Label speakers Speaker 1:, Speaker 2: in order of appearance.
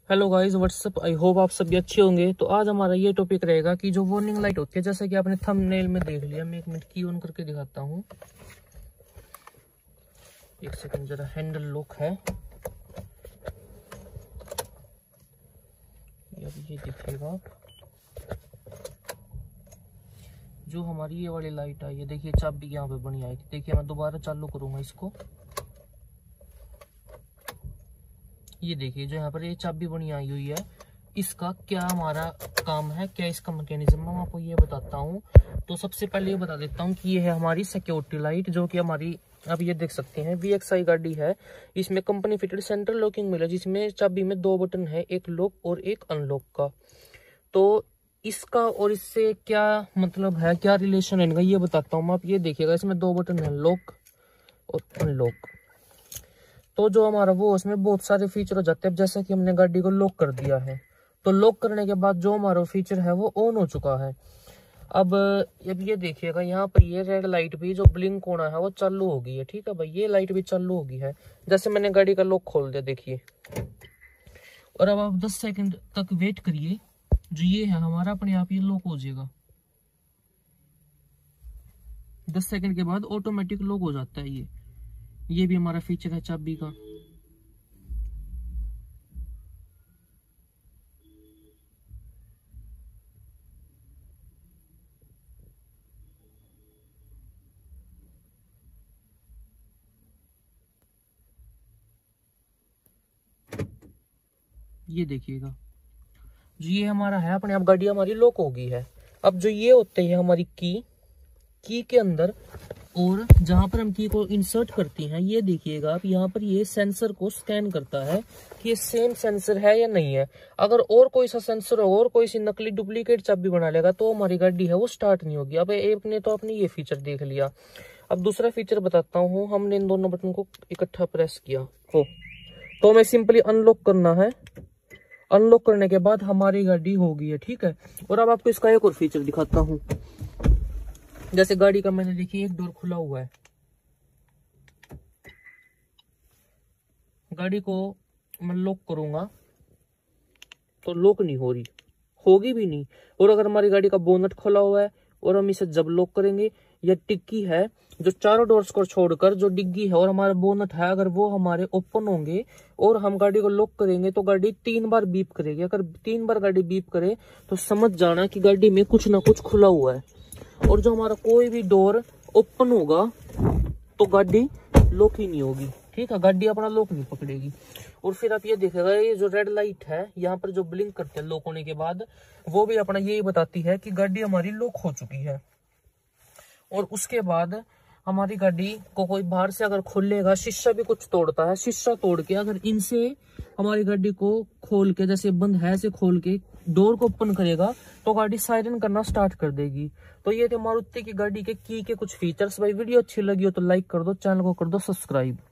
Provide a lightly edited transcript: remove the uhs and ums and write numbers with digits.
Speaker 1: Hello guys, what's up. I hope आप सभी अच्छे होंगे। तो आज हमारा ये टॉपिक रहेगा कि जो वार्निंग लाइट होती है, जैसा कि आपने थंबनेल में देख लिया। मैं एक मिनट की ऑन करके दिखाता हूँ। एक सेकंड, जरा हैंडल लॉक है। अब ये देखिएगा, जो हमारी ये वाली लाइट आई है, देखिए चाबी यहाँ पे बनी आई थी। देखिए मैं दोबारा चालू करूंगा इसको। ये देखिए जो यहाँ पर ये चाबी बनी आई हुई है, इसका क्या हमारा काम है, क्या इसका मैकेनिज्म है, मैं आपको ये बताता हूँ। तो सबसे पहले ये बता देता हूँ कि ये है हमारी सिक्योरिटी लाइट, जो कि हमारी आप ये देख सकते हैं VXI गाड़ी है। इसमें कंपनी फिटेड सेंट्रल लॉकिंग मिला, जिसमें चाबी में 2 बटन है, एक लॉक और एक अनलॉक का। तो इसका और इससे क्या मतलब है, क्या रिलेशन है इनका, ये बताता हूँ मैं। आप ये देखिएगा, इसमें 2 बटन है, लॉक और अनलॉक। तो जो हमारा वो उसमें बहुत सारे फीचर हो जाते हैं। जैसा कि हमने गाड़ी को लॉक कर दिया है, तो लॉक करने के बाद जो हमारा फीचर है वो ऑन हो चुका है। अब ये देखिएगा, यहाँ पर ये रेड लाइट भी जो ब्लिंक होना है वो चालू हो गई है। ठीक है भाई, ये लाइट भी चालू हो गई है। जैसे मैंने गाड़ी का लॉक खोल दिया, देखिए। और अब आप 10 सेकंड तक वेट करिए। जो ये है हमारा, अपने आप ये लॉक हो जाएगा। 10 सेकंड के बाद ऑटोमेटिक लॉक हो जाता है। ये भी हमारा फीचर है चाबी का। ये देखिएगा, जो ये हमारा है, अपने आप गाड़ी हमारी लॉक हो गई है। अब जो ये होते हैं हमारी की के अंदर, और जहां पर हम की को इंसर्ट करते हैं, ये देखिएगा आप, यहाँ पर ये सेंसर को स्कैन करता है कि ये सेम सेंसर है या नहीं है। अगर और कोई सा सेंसर हो और कोई सी नकली डुप्लीकेट चाबी बना लेगा, तो हमारी गाड़ी है वो स्टार्ट नहीं होगी। अब एक ने तो अपने ये फीचर देख लिया। अब दूसरा फीचर बताता हूँ। हमने इन दोनों बटन को इकट्ठा प्रेस किया तो हमें सिंपली अनलॉक करना है। अनलॉक करने के बाद हमारी गाड़ी हो गई है। ठीक है। और अब आपको इसका एक और फीचर दिखाता हूँ। जैसे गाड़ी का मैंने देखिए एक डोर खुला हुआ है, गाड़ी को मैं लॉक करूंगा तो लॉक नहीं हो रही, होगी भी नहीं। और अगर हमारी गाड़ी का बोनट खुला हुआ है और हम इसे जब लॉक करेंगे, या डिग्गी है, जो चारों डोर्स को छोड़कर जो डिग्गी है और हमारा बोनट है, अगर वो हमारे ओपन होंगे और हम गाड़ी को लॉक करेंगे, तो गाड़ी 3 बार बीप करेगी। अगर 3 बार गाड़ी बीप करे तो समझ जाना कि गाड़ी में कुछ ना कुछ खुला हुआ है। और जो हमारा कोई भी डोर ओपन होगा तो गाड़ी लॉक ही नहीं होगी। ठीक है, गाड़ी अपना लॉक नहीं पकड़ेगी। और फिर आप ये देखेगा, ये जो रेड लाइट है यहाँ पर जो ब्लिंक करते हैं लॉक होने के बाद, वो भी अपना यही बताती है कि गाड़ी हमारी लॉक हो चुकी है। और उसके बाद हमारी गाड़ी को कोई बाहर से अगर खोलेगा, शीशा भी कुछ तोड़ता है, शीशा तोड़ के अगर इनसे हमारी गाड़ी को खोल के, जैसे बंद है ऐसे खोल के डोर को ओपन करेगा, तो गाड़ी सायरन करना स्टार्ट कर देगी। तो ये थे मारुति की गाड़ी के की के कुछ फीचर्स। भाई वीडियो अच्छी लगी हो तो लाइक कर दो, चैनल को कर दो सब्सक्राइब।